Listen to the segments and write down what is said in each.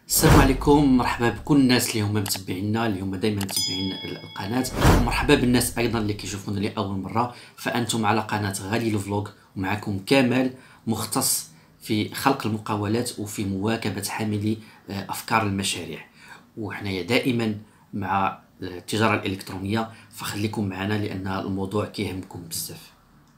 السلام عليكم، مرحبا بكل الناس اللي هما متبعينا، اللي هما دائما متبعين القناه. مرحبا بالناس ايضا اللي كيشوفونا لاول مره، فانتم على قناه غالي الفلوج، ومعكم كمال مختص في خلق المقاولات وفي مواكبه حاملي افكار المشاريع. وحنايا دائما مع التجاره الالكترونيه، فخليكم معنا لان الموضوع كيهمكم بزاف.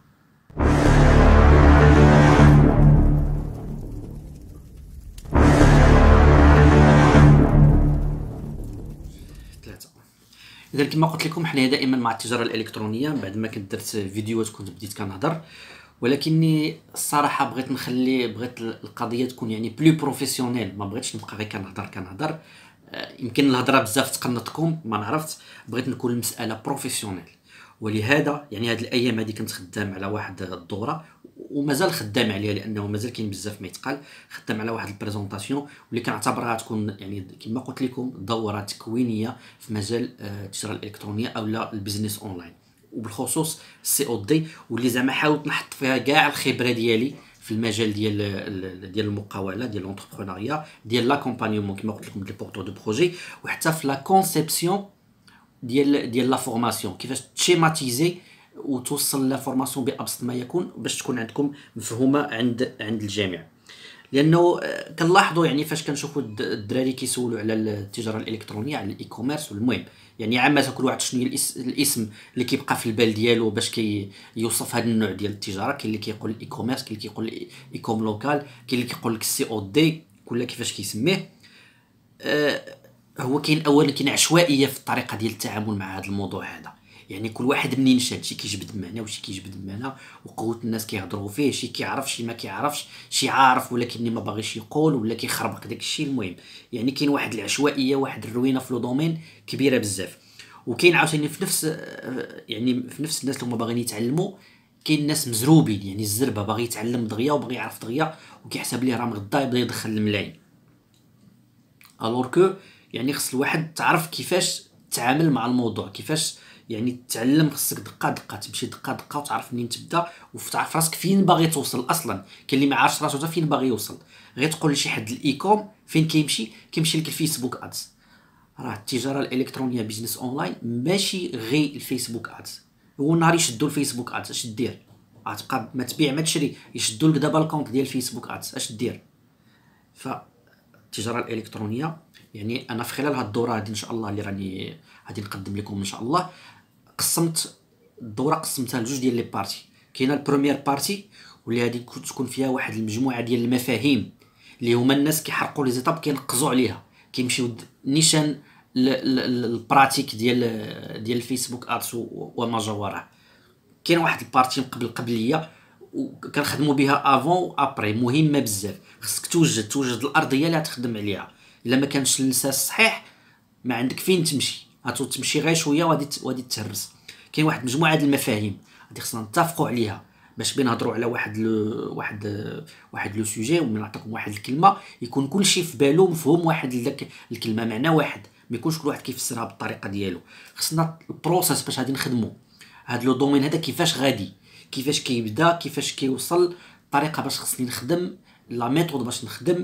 اذا كما قلت لكم حنايا دائما مع التجاره الالكترونيه. بعد ما كنت درت فيديوهات كنت بديت كنهضر، ولكني الصراحه بغيت القضيه تكون يعني بلو بروفيسيونيل، ما بغيتش نبقى غير كنهضر. يمكن الهضره بزاف تقنطكم، ما عرفت، بغيت نكون المساله بروفيسيونيل. ولهذا يعني هاد الايام هذه كنت خدام على واحد الدوره، ومازال خدام عليها لانه مازال كاين بزاف ما يتقال. خدام على واحد البريزونطاسيون واللي كنعتبرها تكون يعني كما قلت لكم دوره تكوينيه في مجال التجاره الالكترونيه او لا البيزنس اونلاين، وبالخصوص السي او دي، واللي زعما حاولت نحط فيها كاع الخبره ديالي في المجال ديال المقاوله، ديال لونتربرونيا، ديال لاكومبانيومون كما قلت لكم، ديال بورتو دو بروجي، وحتى في لا كونسيبسيون ديال لا فورماسيون، كيفاش تشيماتيزي وتوصل لا فورماسيون بابسط ما يكون باش تكون عندكم مفهومه عند الجميع. لانه كنلاحظوا يعني فاش كنشوفوا الدراري كيسولوا على التجاره الالكترونيه، على الاي كوميرس، والمهم يعني عامه كل واحد شنو هي الاسم اللي كيبقى في البال ديالو باش كيوصف هذا النوع ديال التجاره. كاين اللي كيقول الاي كوميرس، كاين اللي كيقول اي كوم لوكال، كاين اللي كيقول لك السي او دي، كل كيفاش كيسميه. هو كاين عشوائيه في الطريقه ديال التعامل مع هذا الموضوع هذا. يعني كل واحد منين شاد، شي كيجبد معنا وشي كيجبد معنا، وقوه الناس كيهضروا فيه، شي كيعرف شي ما كيعرفش، شي عارف ولكن ما باغيش يقول، ولا كيخربق داك الشيء. المهم يعني كاين واحد العشوائيه، واحد الروينه في لو دومين كبيره بزاف. وكاين عاوتاني في نفس الناس اللي هما باغيين يتعلموا، كاين ناس مزروبين، يعني الزربه باغي يتعلم دغيا وباغي يعرف دغيا، وكيحسب ليه راه من غدا يبدا يدخل الملايين. الور كو يعني خص الواحد تعرف كيفاش تتعامل مع الموضوع، كيفاش يعني تتعلم. خصك دقه دقه تمشي دقه دقه، وتعرف منين تبدا، وتعرف راسك فين باغي توصل. اصلا كاين اللي ما عارفش راسو حتى فين باغي يوصل، غير تقول لشي حد الايكوم فين كيمشي لك الفيسبوك ادز. راه التجاره الالكترونيه بيزنس اونلاين ماشي غير الفيسبوك ادز. هو نهار يشدوا الفيسبوك ادز اش دير؟ غتبقى ما تبيع ما تشري، يشدوا لك دابا الكونت ديال الفيسبوك ادز اش دير؟ التجاره الالكترونيه يعني انا في خلال هذه الدوره هذه ان شاء الله اللي راني غادي نقدم لكم ان شاء الله، قسمت الدوره قسمتها لجوج ديال لي بارتي. كاينه البروميير بارتي واللي غادي تكون فيها واحد المجموعه ديال المفاهيم اللي هما الناس كيحرقوا لي زيتاب، كينقزوا عليها، كيمشيو نيشان البراتيك ديال الفيسبوك ادز وما جاوراه. كاين واحد البارتي قبليه وكنخدموا بها افون و ابري، مهمه بزاف. خصك توجد الارضيه اللي غتخدم عليها. الا ما كانش اللساس صحيح ما عندك فين تمشي، غتمشي غير شويه وغادي تهرس. كاين واحد مجموعه د المفاهيم غادي خصنا نتفقوا عليها باش بنهضروا على واحد لو سوجي، ونعطيكم واحد الكلمه يكون كلشي في بالو مفهوم واحد لذاك الكلمه، معنى واحد، ما يكونش كل واحد كيفسرها بالطريقه ديالو. خصنا البروسيس باش غادي نخدموا هاد لو دومين هذا، كيفاش كيبدا، كيفاش كيوصل، الطريقه باش خصني نخدم، لا ميثود باش نخدم،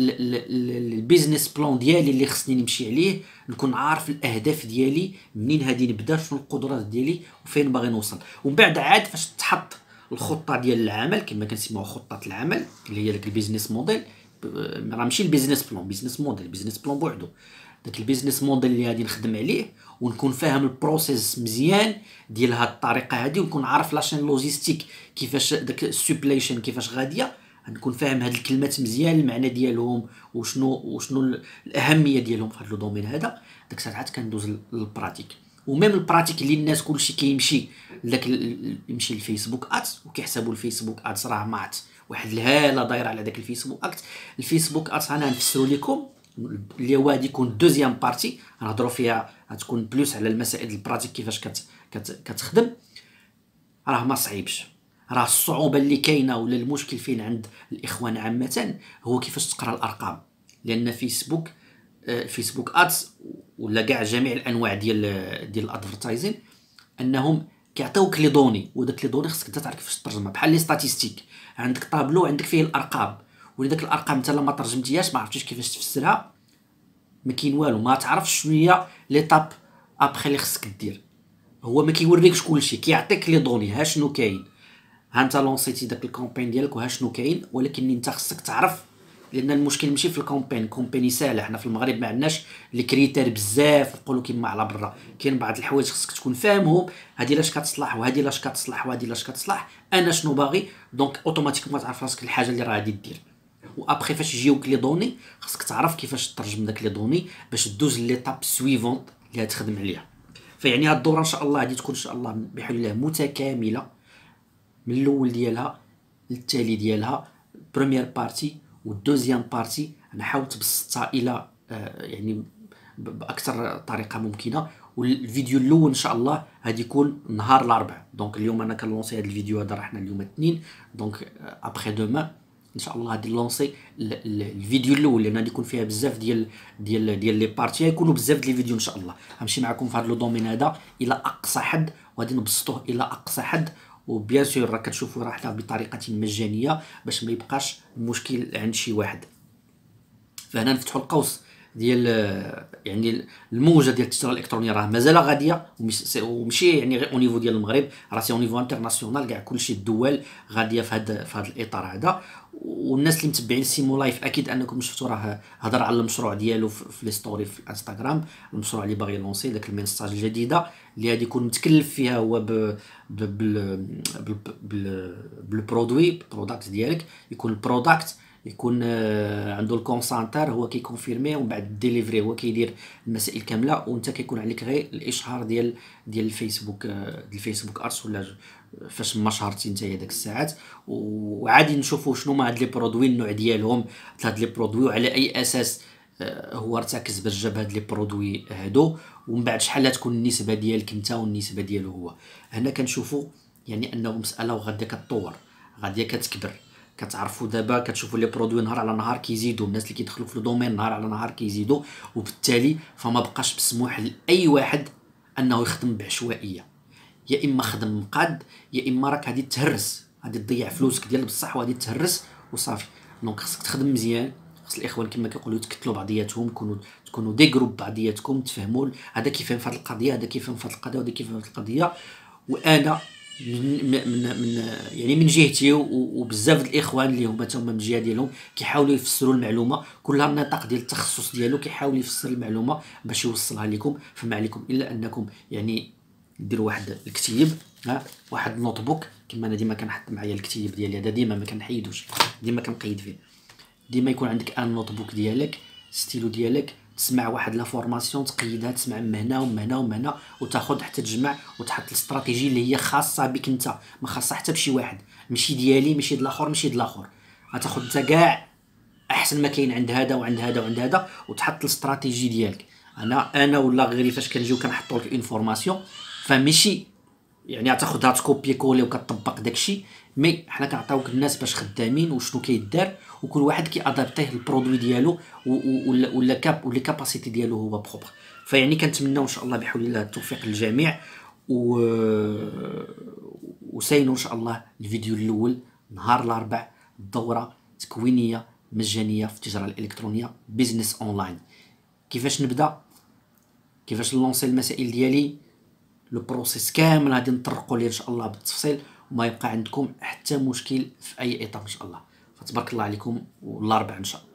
البيزنس بلان ديالي اللي خصني نمشي عليه، نكون عارف الاهداف ديالي منين هادي نبدا، شنو القدرات ديالي وفين باغي نوصل. ومن بعد عاد فاش تحط الخطه ديال العمل كما كنسميوها خطه العمل اللي هي داك البيزنس موديل. راه ماشي البيزنس بلان، بيزنس موديل، بيزنس بلان بوحدو. داك البيزنس موديل اللي غادي نخدم عليه ونكون فاهم البروسيس مزيان ديال هاد الطريقه هادي، ونكون عارف لاشين لوجيستيك كيفاش داك السوبليشن كيفاش غاديه، نكون فاهم هاد الكلمات مزيان المعنى ديالهم وشنو الاهميه ديالهم في هاد لو دومين هذا. داك الساعه عاد كندوز للبراتيك، وميم البراتيك اللي الناس كلشي كيمشي لذاك يمشي للفيسبوك ادز، وكيحسبوا الفيسبوك ادز راه مات واحد الهاله دايره على داك الفيسبوك ادز. الفيسبوك ادز انا نفسروا لكم اللي هو غادي يكون دوزيام بارتي، غنهضروا فيها غتكون بلوس على المسائل البراتيك كيفاش كتخدم. راه ما صعيبش، راه الصعوبه اللي كاينه ولا المشكل فين عند الاخوان عامه هو كيفاش تقرا الارقام. لان فيسبوك ادز ولا كاع جميع الانواع ديال الادفرتايزين انهم كيعطيوك لي دوني، وداك لي دوني خصك انت تعرف كيفاش تترجمها. بحال لي ستاتيستيك، عندك طابلو عندك فيه الارقام، ولذاك الارقام انت لما ترجمتيهاش ما عرفتيش كيفاش تفسرها، ما كاين والو، ما تعرفش شنو هي ليطاب ابخي اللي خصك دير. هو ما كيوريكش كلشي، كيعطيك لي دوني ها شنو كاين، ها انت لونسيتي داك الكامبين ديالك وها شنو كاين، ولكن انت خصك تعرف. لان المشكل ماشي في الكامبين ساهله، حنا في المغرب ما عندناش لي كريتير بزاف نقولوا كيما على برا. كاين بعض الحوايج خصك تكون فاهمهم، هادي لاش كتصلح وهادي لاش كتصلح وهادي لاش كتصلح، انا شنو باغي. دونك اوتوماتيكمون تعرف راسك الحاجه اللي راه غادي دير. وابخي فاش يجيوك لي دوني خصك تعرف كيفاش تترجم داك لي دوني باش دوز ليطاب سويفونت اللي غتخدم عليها. فيعني هاد الدوره ان شاء الله غادي تكون ان شاء الله بحول الله متكامله من الاول ديالها للتالي ديالها. بروميير بارتي والدوزيام بارتي انا حاولت بسطها الى يعني باكثر طريقه ممكنه. والفيديو الاول ان شاء الله غادي يكون نهار الاربعاء. دونك اليوم انا كنلونسي هذا الفيديو هذا، راه حنا اليوم الاثنين، دونك ابخي دوما ان شاء الله غادي نلونسي الفيديو الاول، لان غادي يكون فيها بزاف ديال لي بارتي، يكونوا بزاف ديال الفيديو ان شاء الله. غنمشي معكم في هذا لو دومين هذا الى اقصى حد، وغادي نبسطوه الى اقصى حد. وبيان سور راه كتشوفوا راه حنا بطريقه مجانيه باش ما يبقاش مشكل عند شي واحد. فهنا نفتحوا القوس ديال يعني الموجه ديال التجاره الالكترونيه راه مازال غاديه، وماشي يعني غير او نيفو ديال المغرب، راه سي او نيفو انترناسيونال، كاع كلشي الدول غاديه في هذا الاطار هذا. والناس اللي متبعين سيمو لايف اكيد انكم شفتوا راه هضر على المشروع ديالو في لي ستوري في الانستغرام، المشروع اللي باغي يلونسي داك المينستاج الجديده اللي غادي يكون متكلف فيها هو بالبرودوي بروداكت ديالك. يكون البروداكت يكون عنده الكونسانتر هو كيكونفيرمي، ومن بعد الديليفري هو كيدير المسائل كامله، وانت كيكون عليك غير الاشهار ديال الفيسبوك، الفيسبوك ارتس ولا فاش ما شهرتي نتايا داك الساعات. وعادي نشوفوا شنو هما هاد لي برودوي، النوع ديالهم هاد لي برودوي، وعلى اي اساس هو ارتكز باش جاب هاد لي برودوي هادو، ومن بعد شحال تكون النسبه ديالك انت والنسبه ديالو هو. هنا كنشوفوا يعني انه مساله وغاديه كتطور، غاديه كتكبر. كتعرفوا دابا كتشوفوا لي برودوي نهار على نهار كيزيدوا، الناس اللي كيدخلوا في الدومين نهار على نهار كيزيدوا، وبالتالي فما بقاش مسموح لاي واحد انه يخدم بعشوائيه. يا اما خدم مقاد، يا اما راك غادي تهرس، غادي تضيع فلوسك ديال بصح وغادي تهرس وصافي. دونك خصك تخدم مزيان، خص الاخوان كما كيقولوا يتكتلوا بعضياتهم، تكونوا دي جروب بعضياتكم، تفهموا هذا كيفهم في هذه القضيه، هذا كيفهم في هذه القضيه، وهذا كيفهم في هذه القضيه. وانا من يعني من جهتي وبزاف د الاخوان اللي هما تما من الجهه ديالهم كيحاولوا يفسروا المعلومه، كل النطاق ديال التخصص ديالو كيحاول يفسر المعلومه باش يوصلها لكم. فما عليكم الا انكم يعني ديروا واحد الكتيب، واحد النوت بوك. كما انا ديما كنحط معايا الكتيب ديالي هذا، ديما ما كنحيدوش، ديما كنقيد فيه. ديما يكون عندك ان نوت بوك ديالك، ستيلو ديالك، تسمع واحد لا فورماسيون تقيدها، تسمع من هنا ومن هنا ومن هنا، وتاخذ حتى تجمع وتحط الاستراتيجي اللي هي خاصه بك انت، ما خاصه حتى بشي واحد، ماشي ديالي ماشي د الاخر ماشي د الاخر. غتاخذ انت كاع احسن ما كاين عند هذا وعند هذا وعند هذا، وتحط الاستراتيجي ديالك. انا ولا غيري فاش كنجيو كنحطوا لك انفورماسيون، فماشي يعني غتاخذها تكوبي كولي وكتطبق داكشي، مي حنا كنعطيوك الناس باش خدامين وشنو كيدار، وكل واحد كيادابتيه البرودوي ديالو ولا كاب ولا كاباسيتي ديالو هو بروبر. فيعني كنتمناو ان شاء الله بحول الله التوفيق للجميع، وساينوا ان شاء الله الفيديو الاول نهار الاربعاء، دوره تكوينيه مجانيه في التجاره الالكترونيه، بيزنس اونلاين. كيفاش نبدا، كيفاش نلونسي المسائل ديالي، لو بروسيس كامل غادي نطرقوا ليه ان شاء الله بالتفصيل، وما يبقى عندكم حتى مشكل في اي اطار ان شاء الله. فتبارك الله عليكم، والاربعاء ان شاء الله.